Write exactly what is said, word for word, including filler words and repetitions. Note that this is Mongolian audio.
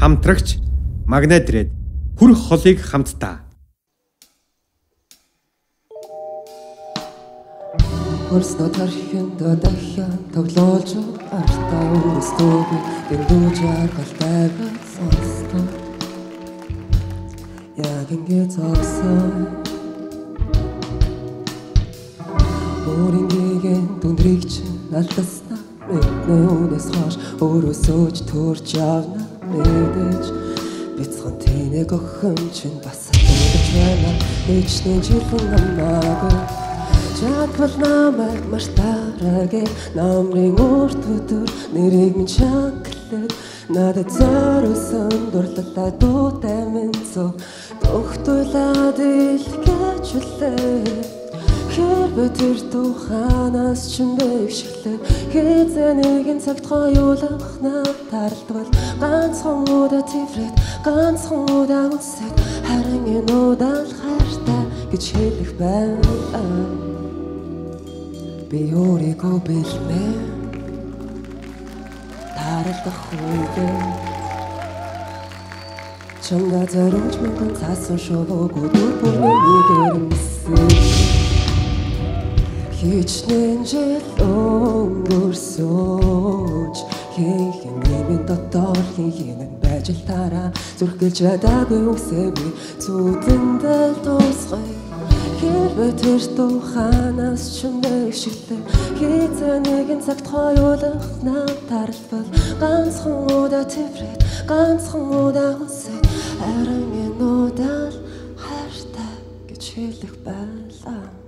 хамтрагч Магнет ирээд хүрх холыг хамтдаа. Хөрснө тархинд дахиад тоглоулж артаа өрөөстөө дэндүүж аргалтай сонстоо. Яг ингэ зогсоо. Өөрийнхөө дүндрийг чинь алдаснаа мэднэ өнөөс хойш өөрөөсөө ч төрж явна мэдэж бяцхан тэнэг охин чинь бас тэгж байна ичнэ жилхэн амаагүй чатвал намайг мартаарагэ намрын урт өдөр нэрийг минь чангалаад надад зориулсан дурлалаа дуутай минь зөв тогтоолаад илгээж үлээ Хэрвээ тэр туханаас ч бэвшгэлээ хэзээ нэгэн цагт гоёулах натарлтвал ганцхан удаа тврэт ганцхан удаа үнсэт харин энэ удаа л хайртай гэж хэлэх байна би өөрийгөө бэлнэ таралдах үедээ чамда зориулж мянган цаасан шувууг өдөр бүр нэг эрэмсэн Хичнээн жил өнгөрсөж хийхэн нэмэн дотор хийхэнэн байж л тараа зүрхгэлж чадаагүй үсээ би зүудэндээ дуусгая Хэрвээ тэр туханаас ч бэвшгэлээ хэзээ нэгэн цагт гоёулах натарлтвал ганцхан удаа тврэт ганцхан удаа үнсэт харин энэ удаа л хайртай гэж хэлэх байлаа